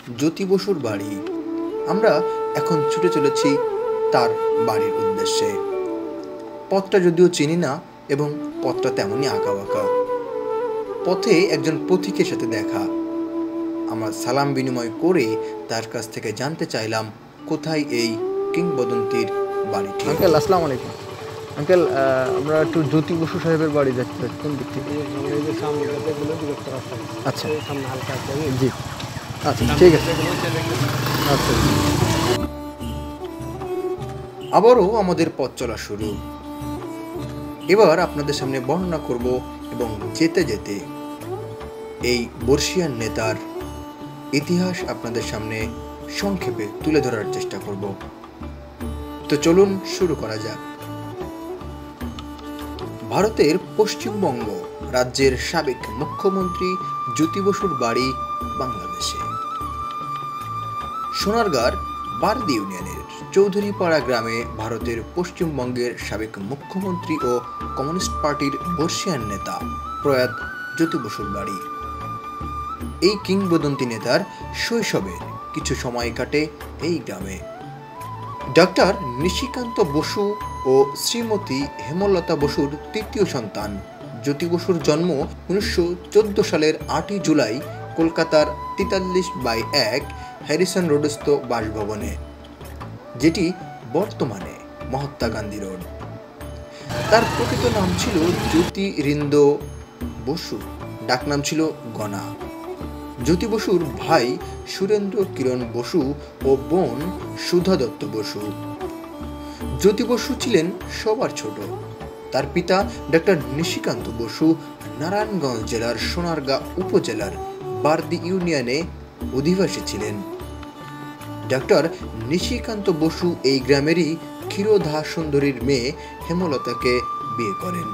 জ্যোতি বসুর বাড়ি। আমরা এখন ছুটে চলেছি তার বাড়ির উদ্দেশ্যে। পথটা যদিও চিনি না এবং পথটা তেমনই আঁকাবাঁকা। পথে একজন পথিকের সাথে দেখা। আমরা সালাম বিনিময় করে তার কাছ থেকে জানতে চাইলাম কোথায় এই কিংবদন্তির বাড়িটি। আঙ্কেল আসসালামু আলাইকুম। আঙ্কেল, আমরা একটু জ্যোতি বসু সাহেবের বাড়ি দেখতে চাই। কোন দিক থেকে? আচ্ছা জি, আচ্ছা ঠিক আছে। আচ্ছা আবারও আমাদের পথ চলা শুরু। এবার আপনাদের সামনে বর্ণনা করব এবং যেতে যেতে এই বর্ষিয়ান নেতার ইতিহাস আপনাদের সামনে সংক্ষেপে তুলে ধরার চেষ্টা করব। তো চলুন শুরু করা যাক। ভারতের পশ্চিমবঙ্গ রাজ্যের সাবেক মুখ্যমন্ত্রী জ্যোতি বসুর বাড়ি বাংলাদেশে। সোনারগাঁর বারদি ইউনিয়নের চৌধুরীপাড়া গ্রামে ভারতের পশ্চিমবঙ্গের সাবেক মুখ্যমন্ত্রী ও কমিউনিস্ট পার্টির বর্ষিয়ান নেতা প্রয়াত জ্যোতি বসুর বাড়ি। এই কিংবদন্তি নেতার শৈশবের কিছু সময় কাটে এই গ্রামে। ডক্টর নিশিকান্ত বসু ও শ্রীমতী হেমলতা বসুর তৃতীয় সন্তান জ্যোতি বসুর জন্ম 1914 সালের 8 জুলাই কলকাতার 43/1 হ্যারিসন রোডস্থ বাসভবনে, যেটি বর্তমানে মহাত্মা গান্ধী রোড। তার প্রকৃত নাম ছিল জ্যোতিরিন্দ বসু, ডাকনাম ছিল গনা। জ্যোতি বসুর ভাই সুরেন্দ্র কিরণ বসু ও বোন সুধা দত্ত বসু। জ্যোতি বসু ছিলেন সবার ছোট। তার পিতা ডক্টর নিশিকান্ত বসু নারায়ণগঞ্জ জেলার সোনারগাঁ উপজেলার বারদি ইউনিয়নে অধিবাসী ছিলেন। ডক্টর নিশিকান্ত বসু এই গ্রামেরই ক্ষীরোধা সুন্দরীর মেয়ে হেমলতাকে বিয়ে করেন।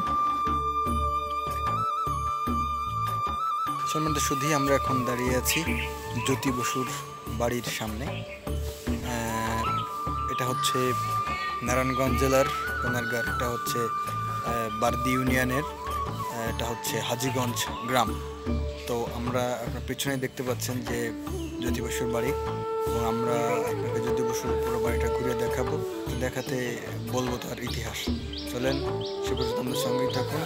সম্মানিত সুধী, আমরা এখন দাঁড়িয়ে আছি জ্যোতি বসুর বাড়ির সামনে। এটা হচ্ছে নারায়ণগঞ্জ জেলার সোনারগাঁর, এটা হচ্ছে বারদি ইউনিয়নের, এটা হচ্ছে হাজীগঞ্জ গ্রাম। তো আমরা আপনার পিছনে দেখতে পাচ্ছেন যে জ্যোতি বসুর বাড়ি, এবং আমরা আপনাকে জ্যোতি বসুর পুরো বাড়িটা ঘুরে দেখাবো, দেখাতে বলবো তার ইতিহাস। চলেন সে পর্যন্ত আমাদের সঙ্গেই থাকুন।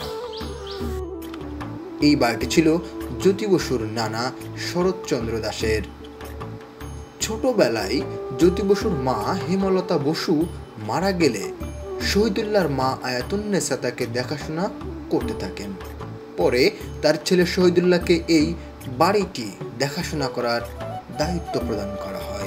এই বাড়িটি ছিল জ্যোতি বসুর নানা শরৎচন্দ্র দাসের। ছোটবেলায় জ্যোতি বসুর মা হেমলতা বসু মারা গেলে শহীদুল্লাহর মা আয়াতুন্নেসা তাকে দেখাশোনা করতে থাকেন। পরে তার ছেলে শহীদুল্লাহকে এই বাড়িটি দেখাশোনা করার দায়িত্ব প্রদান করা হয়।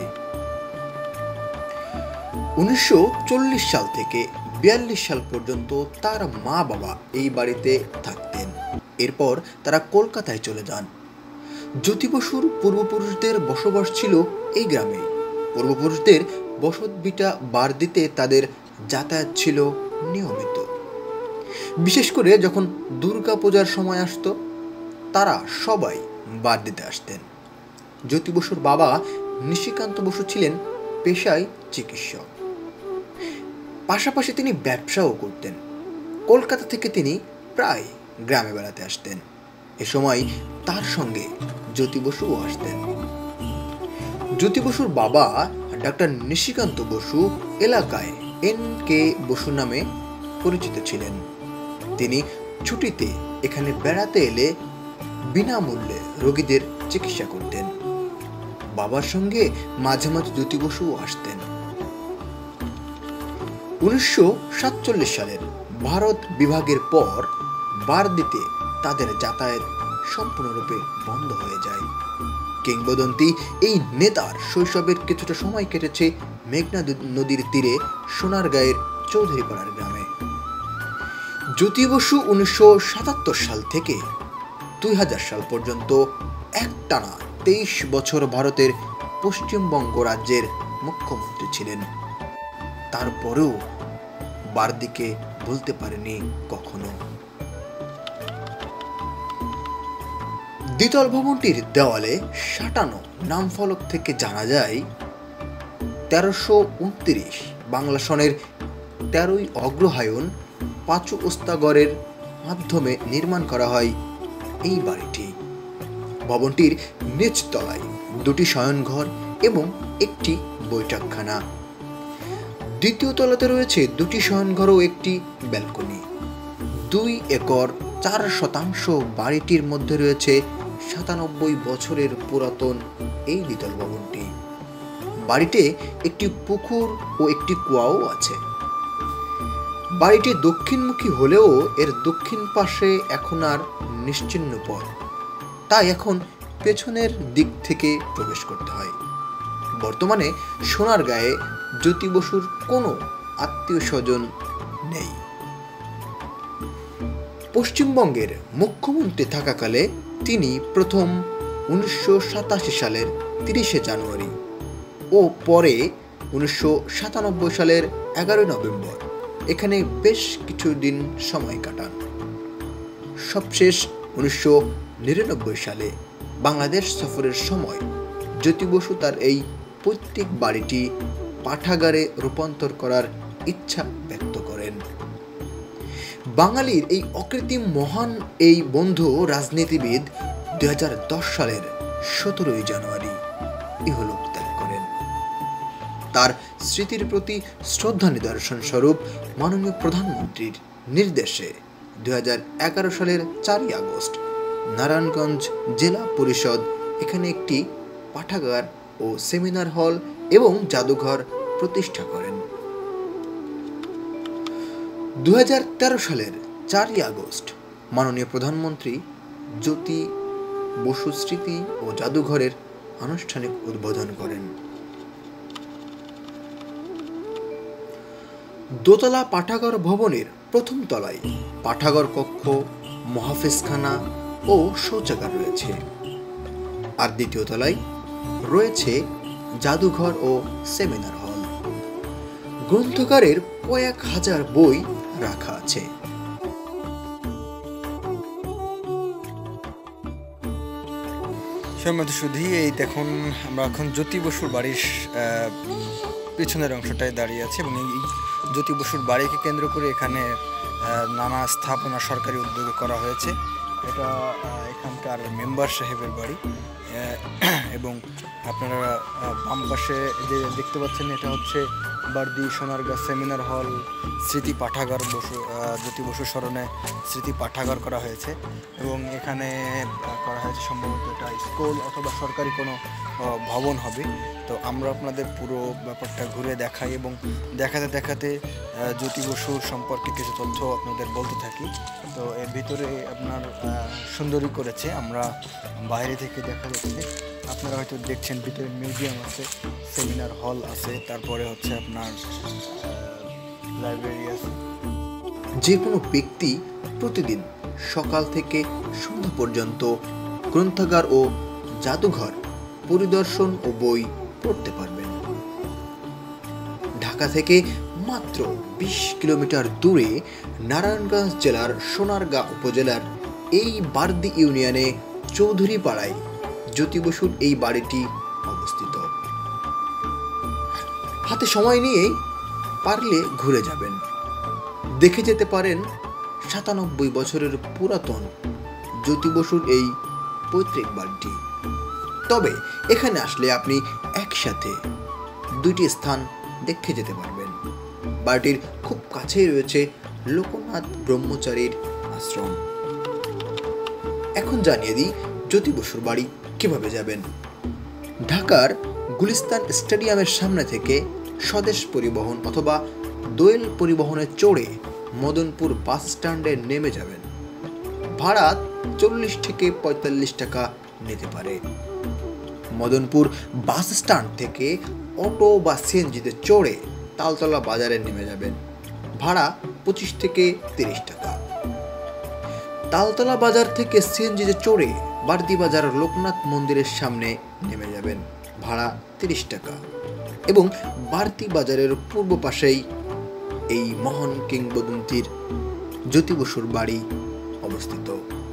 1940 সাল থেকে 42 সাল পর্যন্ত তার মা বাবা এই বাড়িতে থাকতেন। এরপর তারা কলকাতায় চলে যান। জ্যোতি বসুর পূর্বপুরুষদের বসবাস ছিল এই গ্রামে। পূর্বপুরুষদের বসত ভিটা বারদিতে তাদের যাতায়াত ছিল নিয়মিত। বিশেষ করে যখন দুর্গা পূজার সময় আসতো, তারা সবাই বারদিতে আসতেন। জ্যোতি বসুর বাবা নিশিকান্ত বসু ছিলেন পেশায় চিকিৎসক, পাশাপাশি তিনি ব্যবসাও করতেন। কলকাতা থেকে তিনি প্রায় গ্রামে বেড়াতে আসতেন। এ সময় তার সঙ্গে জ্যোতি বসুও আসতেন। জ্যোতি বসুর বাবা ডক্টর নিশিকান্ত বসু এলাকায় NK বসু নামে পরিচিত ছিলেন। তিনি ছুটিতে এখানে বেড়াতে এলে বিনামূল্যে রোগীদের চিকিৎসা করতেন। বাবার সঙ্গে মাঝে মাঝে জ্যোতি বসুও আসতেন। 1947 সালের ভারত বিভাগের পর বারদিতে তাদের যাতায়াত সম্পূর্ণরূপে বন্ধ হয়ে যায়। কিংবদন্তি এই নেতার শৈশবের কিছুটা সময় কেটেছে মেঘনা নদীর তীরে সোনারগাঁয়ের চৌধুরীপাড়ার গ্রামে। জ্যোতি বসু 1977 সাল থেকে 2000 সাল পর্যন্ত একটানা 23 বছর ভারতের পশ্চিমবঙ্গ রাজ্যের মুখ্যমন্ত্রী ছিলেন। তারপরেও বারদিকে ভুলতে পারেনি কখনো। দ্বিতল ভবনটির দেওয়ালে সাঁটানো নামফলক থেকে জানা যায় 1329 বাংলা সনের 13ই অগ্রহায়ণ পাঁচু ওস্তাগরের মাধ্যমে নির্মাণ করা হয় এই বাড়িটি। ভবনটির নিচতলায় দুটি শয়নঘর এবং একটি বৈঠকখানা। দ্বিতীয় তলাতে রয়েছে দুটি শয়নঘর ও একটি ব্যালকনি। 2 একর 4 শতাংশ বাড়িটির মধ্যে রয়েছে 97 বছরের পুরাতন এই দ্বিতল ভবনটি। বাড়িতে একটি পুকুর ও একটি কুয়াও আছে। বাড়িটি দক্ষিণমুখী হলেও এর দক্ষিণ পাশে এখন আর নিশ্চিহ্ন পথ, তাই এখন পেছনের দিক থেকে প্রবেশ করতে হয়। বর্তমানে সোনারগাঁয়ে জ্যোতি বসুর কোনো আত্মীয় স্বজন নেই। পশ্চিমবঙ্গের মুখ্যমন্ত্রী থাকাকালে তিনি প্রথম 1987 সালের 30 জানুয়ারি ও পরে 1997 সালের 11 নভেম্বর এখানে বেশ কিছুদিন সময় কাটান। সবশেষ 1999 সালে বাংলাদেশ সফরের সময় জ্যোতি বসু তার এই পৈতৃক বাড়িটি পাঠাগারে রূপান্তর করার ইচ্ছা ব্যক্ত করেন। বাঙালির এই অকৃত্রিম মহান এই বন্ধু রাজনীতিবিদ 2010 সালের 17 জানুয়ারি ইহলোক ত্যাগ করেন। তার স্মৃতির প্রতি শ্রদ্ধা নিদর্শন স্বরূপ মাননীয় প্রধানমন্ত্রীর নির্দেশে 2011 সালের 4 আগস্ট নারায়ণগঞ্জ জেলা পরিষদ এখানে একটি পাঠাগার ও সেমিনার হল এবং জাদুঘর প্রতিষ্ঠা করেন। 2013 সালের 4 আগস্ট মাননীয় প্রধানমন্ত্রী জ্যোতি বসু স্মৃতি ও জাদুঘরের আনুষ্ঠানিক উদ্বোধন করেন। দোতলা পাঠাগার ভবনের প্রথম তলায় পাঠাগার কক্ষ, মহাফেজখানা ও শৌচাগার রয়েছে, আর দ্বিতীয় তলায় রয়েছে জাদুঘর ও সেমিনার হল। গ্রন্থাগারের কয়েক হাজার বই রাখা আছে। শুধু এই দেখুন, আমরা এখন জ্যোতি বসুর বাড়ির পিছনের অংশটায় দাঁড়িয়ে আছি এবং এই জ্যোতি বসুর বাড়িকে কেন্দ্র করে এখানে নানা স্থাপনা সরকারি উদ্যোগে করা হয়েছে। এটা এখানকার মেম্বার সাহেবের বাড়ি এবং আপনারা বাম পাশে যে দেখতে পাচ্ছেন এটা হচ্ছে বারদি সোনারগাঁ সেমিনার হল, স্মৃতি পাঠাগার জ্যোতি বসু স্মরণে স্মৃতি পাঠাগার করা হয়েছে এবং এখানে করা হয়েছে সম্ভবত এটা স্কুল অথবা সরকারি কোনো ভবন হবে। তো আমরা আপনাদের পুরো ব্যাপারটা ঘুরে দেখাই এবং দেখাতে দেখাতে জ্যোতি বসুর সম্পর্কে কিছু তথ্য আপনাদের বলতে থাকি। তো এর ভিতরে আপনার সুন্দরী করেছে, আমরা বাইরে থেকে দেখা যাচ্ছে, আপনারা হয়তো দেখছেন ভিতরে মিউজিয়াম আছে, সেমিনার হল আছে, তারপরে হচ্ছে আপনার লাইব্রেরি আছে। যে কোনো ব্যক্তি প্রতিদিন সকাল থেকে সন্ধ্যা পর্যন্ত গ্রন্থাগার ও জাদুঘর পরিদর্শন ও বই পড়তে পারবেন। ঢাকা থেকে মাত্র 20 কিলোমিটার দূরে নারায়ণগঞ্জ জেলার সোনারগাঁ উপজেলার এই বারদি ইউনিয়নে চৌধুরী পাড়ায় জ্যোতি বসুর এই বাড়িটি অবস্থিত। হাতে সময় নিয়ে পারলে ঘুরে যাবেন, দেখে যেতে পারেন 97 বছরের পুরাতন জ্যোতি বসুর এই পৈতৃক বাড়িটি। তবে এখানে আসলে আপনি একসাথে দুইটি স্থান দেখে যেতে পারবেন। বাড়িটির খুব কাছেই রয়েছে লোকনাথ ব্রহ্মচারীর আশ্রম। এখন জানিয়ে দিই জ্যোতি বসুর বাড়ি কিভাবে যাবেন। ঢাকার গুলিস্তান স্টেডিয়ামের সামনে থেকে স্বদেশ পরিবহন অথবা দোয়েল পরিবহনে চড়ে মদনপুর বাস স্ট্যান্ডে নেমে যাবেন। ভাড়া 40 থেকে 45 টাকা নিতে পারে। মদনপুর বাস স্ট্যান্ড থেকে অটো বা সিএনজিতে চড়ে তালতলা বাজারে নেমে যাবেন। ভাড়া 25 থেকে 30 টাকা। তালতলা বাজার থেকে সিএনজিতে চড়ে বারদি বাজার লোকনাথ মন্দিরের সামনে নেমে যাবেন। ভাড়া 30 টাকা। এবং বারদি বাজারের পূর্ব পাশেই এই মহান কিংবদন্তির জ্যোতি বসুর বাড়ি অবস্থিত।